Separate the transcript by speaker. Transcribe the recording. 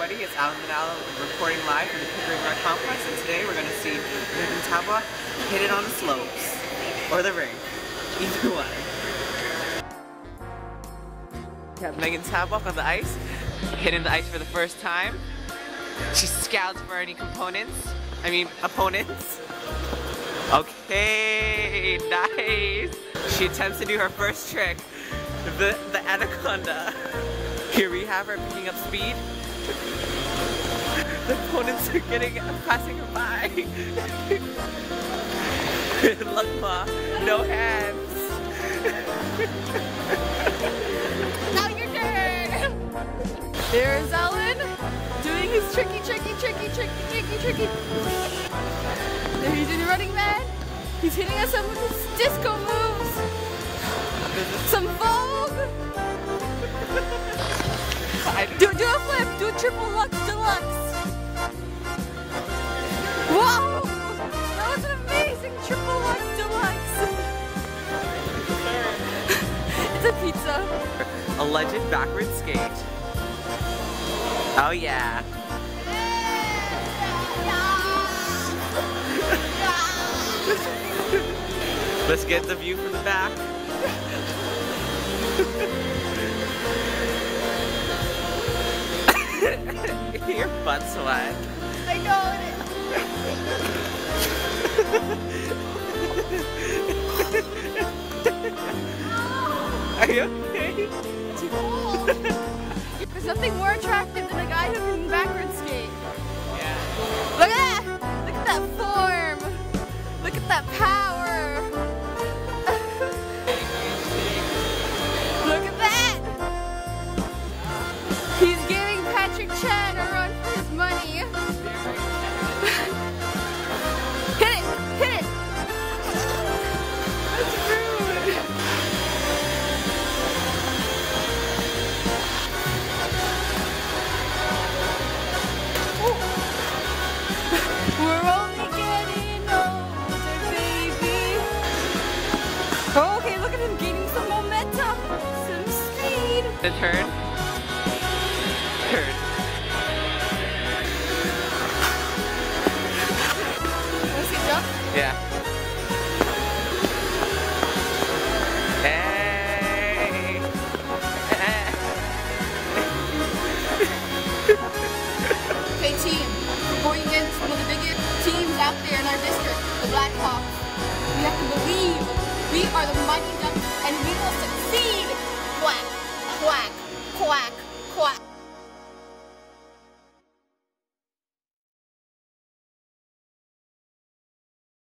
Speaker 1: everybody, it's Alan Manalo reporting live from the Pickering Rec Complex, and today we're going to see Megan Tabwa hit it on the slopes, or the ring, either one. We have Megan Tabwa on the ice, hitting the ice for the first time. She scouts for any opponents. Okay, nice. She attempts to do her first trick, the anaconda. Here we have her picking up speed. The opponents are passing her by. Look, Ma, no hands.
Speaker 2: Now your turn. There's Ellen doing his tricky. There he's doing the running man. He's hitting us up with his disco moves. Some Vogue. Do a flip. Do a triple lux deluxe. Whoa! That was an amazing triple lux deluxe. It's a pizza.
Speaker 1: Alleged backward skate. Oh yeah. Let's get the view from the back. Your butt's wet.
Speaker 2: I know it.
Speaker 1: Are you okay?
Speaker 2: Too cold. There's nothing more attractive than a guy who can backward skate.
Speaker 1: Yeah.
Speaker 2: Look at that! Look at that form! Look at that power! Look at that! He's giving Patrick Chan a run for his money. Hit it! Hit it! That's rude! We're only getting older, baby. Oh, okay, look at him gaining some momentum, some speed.
Speaker 1: The turn. Turn.
Speaker 2: Wanna see jump?
Speaker 1: Yeah. Hey.
Speaker 2: Hey team, before you get into one of the biggest teams out there in our district, the Blackhawks, we have to believe we are the Mighty Ducks and we will succeed. Quack, quack, quack.